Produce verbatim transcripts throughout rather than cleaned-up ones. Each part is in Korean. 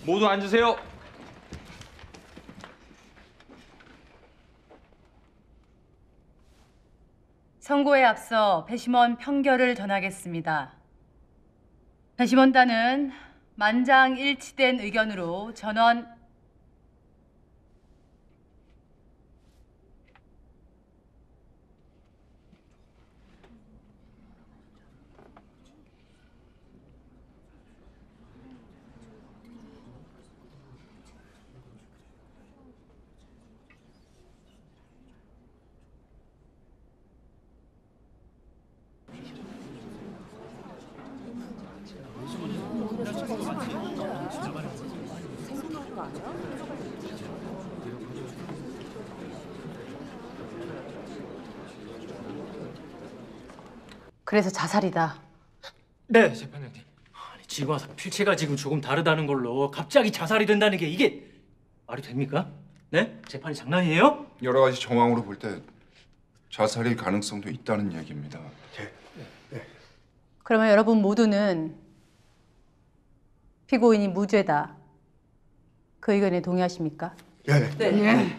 모두 앉으세요. 선고에 앞서 배심원 판결을 전하겠습니다. 배심원단은 만장일치된 의견으로 전원 그래서 자살이다. 네, 재판장님. 아니, 지금 와서 필체가 지금 조금 다르다는 걸로 갑자기 자살이 된다는 게 이게 말이 됩니까? 네? 재판이 장난이에요? 여러 가지 정황으로 볼 때 자살일 가능성도 있다는 얘기입니다. 그러면 여러분 모두는 피고인이 무죄다. 그 의견에 동의하십니까? 네. 네.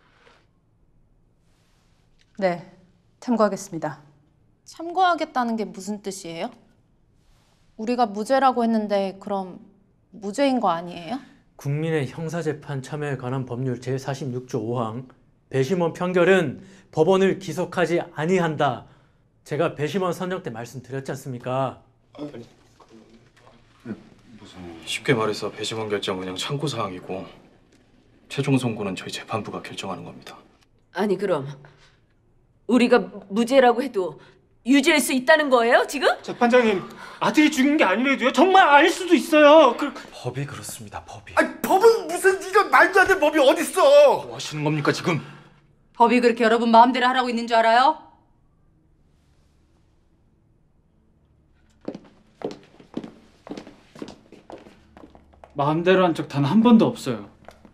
네, 참고하겠습니다. 참고하겠다는 게 무슨 뜻이에요? 우리가 무죄라고 했는데 그럼 무죄인 거 아니에요? 국민의 형사재판 참여에 관한 법률 제사십육 조 오 항 배심원 판결은 법원을 기속하지 아니한다. 제가 배심원 선정 때 말씀드렸지 않습니까? 쉽게 말해서 배심원 결정은 그냥 참고사항이고 최종 선고는 저희 재판부가 결정하는 겁니다. 아니 그럼 우리가 무죄라고 해도 유죄일 수 있다는 거예요 지금? 재판장님, 아들이 죽인 게 아니래도요. 정말 아닐 수도 있어요. 그... 법이 그렇습니다. 법이. 아니 법은 무슨 이런 말도 안 되는 법이 어딨어? 뭐 하시는 겁니까 지금? 법이 그렇게 여러분 마음대로 하라고 있는 줄 알아요? 마음대로 한 적 단 한 번도 없어요.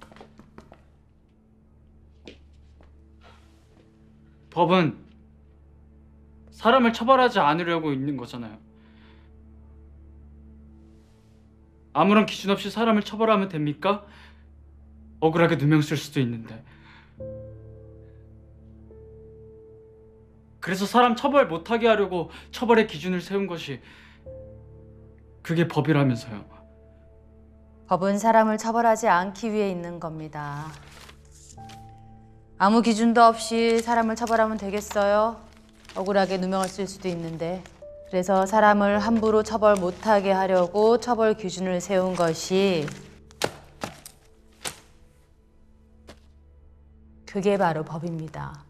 법은 사람을 처벌하지 않으려고 있는 거잖아요. 아무런 기준 없이 사람을 처벌하면 됩니까? 억울하게 누명 쓸 수도 있는데. 그래서 사람 처벌 못하게 하려고 처벌의 기준을 세운 것이 그게 법이라면서요. 법은 사람을 처벌하지 않기 위해 있는 겁니다. 아무 기준도 없이 사람을 처벌하면 되겠어요? 억울하게 누명을 쓸 수도 있는데. 그래서 사람을 함부로 처벌 못하게 하려고 처벌 기준을 세운 것이 그게 바로 법입니다.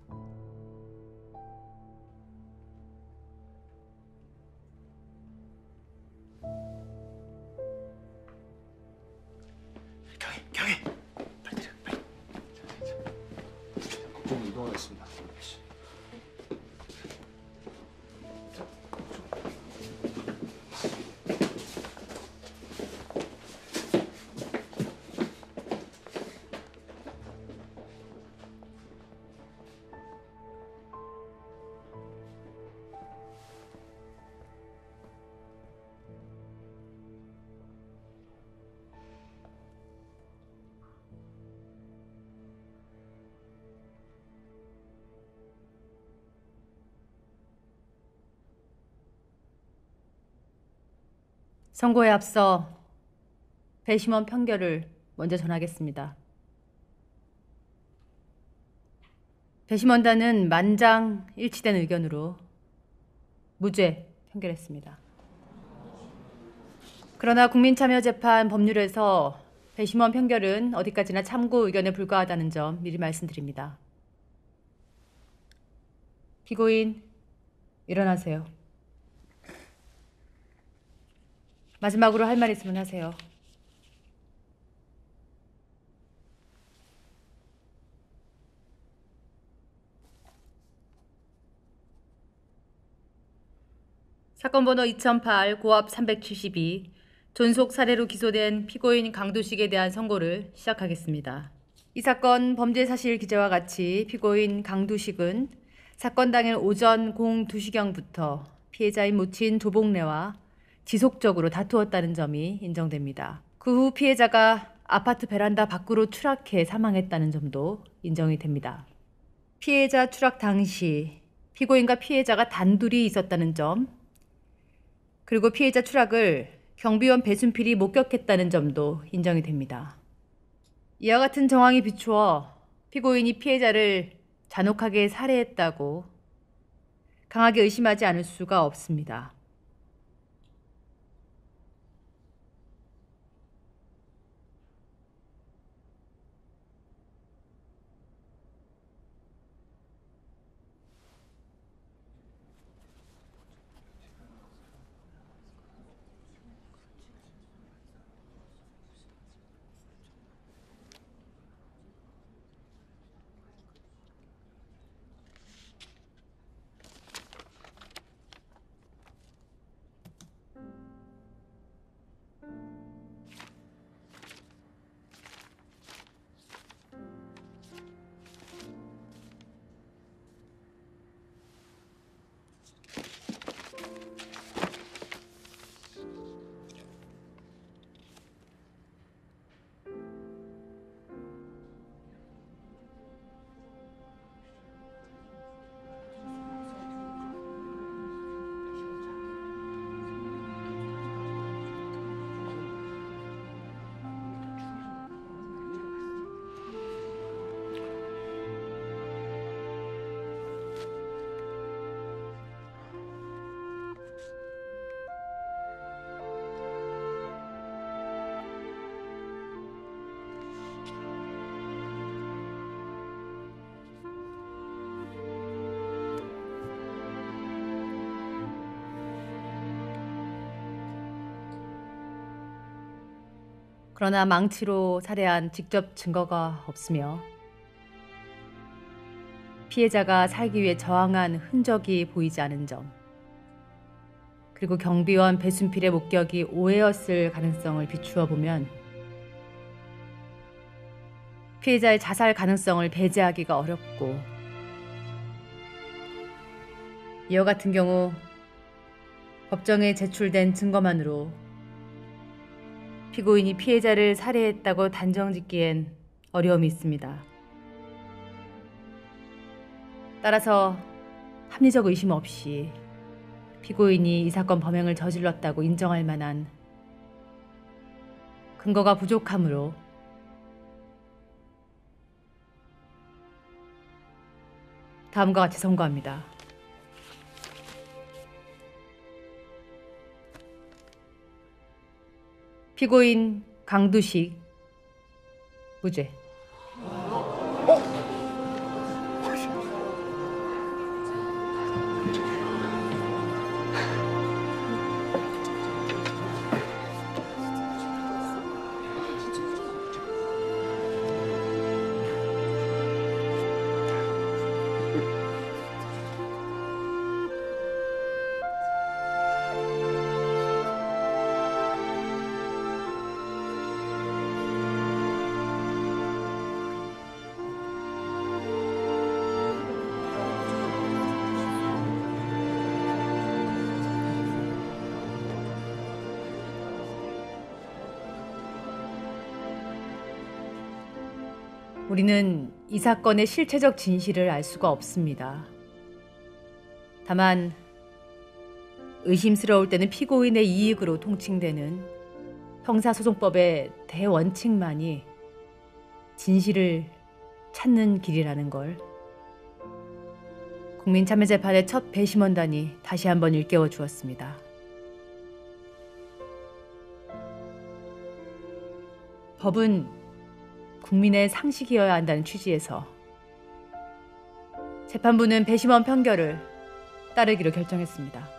경위, 경위. 빨리 내려, 빨리. 좀 이동하겠습니다. 선고에 앞서 배심원 판결을 먼저 전하겠습니다. 배심원단은 만장일치된 의견으로 무죄 판결했습니다. 그러나 국민참여재판 법률에서 배심원 판결은 어디까지나 참고 의견에 불과하다는 점 미리 말씀드립니다. 피고인, 일어나세요. 마지막으로 할 말 있으면 하세요. 사건 번호 이천팔 고압 삼백칠십이 존속 살해로 기소된 피고인 강두식에 대한 선고를 시작하겠습니다. 이 사건 범죄 사실 기재와 같이 피고인 강두식은 사건 당일 오전 공두 시경부터 피해자인 모친 조복래와 지속적으로 다투었다는 점이 인정됩니다. 그 후 피해자가 아파트 베란다 밖으로 추락해 사망했다는 점도 인정이 됩니다. 피해자 추락 당시 피고인과 피해자가 단둘이 있었다는 점, 그리고 피해자 추락을 경비원 배순필이 목격했다는 점도 인정이 됩니다. 이와 같은 정황이 비추어 피고인이 피해자를 잔혹하게 살해했다고 강하게 의심하지 않을 수가 없습니다. 그러나 망치로 살해한 직접 증거가 없으며 피해자가 살기 위해 저항한 흔적이 보이지 않은 점, 그리고 경비원 배순필의 목격이 오해였을 가능성을 비추어 보면 피해자의 자살 가능성을 배제하기가 어렵고, 이와 같은 경우 법정에 제출된 증거만으로 피고인이 피해자를 살해했다고 단정짓기엔 어려움이 있습니다. 따라서 합리적 의심 없이 피고인이 이 사건 범행을 저질렀다고 인정할 만한 근거가 부족하므로 다음과 같이 선고합니다. 피고인 강두식 무죄. 우리는 이 사건의 실체적 진실을 알 수가 없습니다. 다만 의심스러울 때는 피고인의 이익으로 통칭되는 형사소송법의 대원칙만이 진실을 찾는 길이라는 걸 국민참여재판의 첫 배심원단이 다시 한번 일깨워 주었습니다. 법은 국민의 상식이어야 한다는 취지에서 재판부는 배심원 판결을 따르기로 결정했습니다.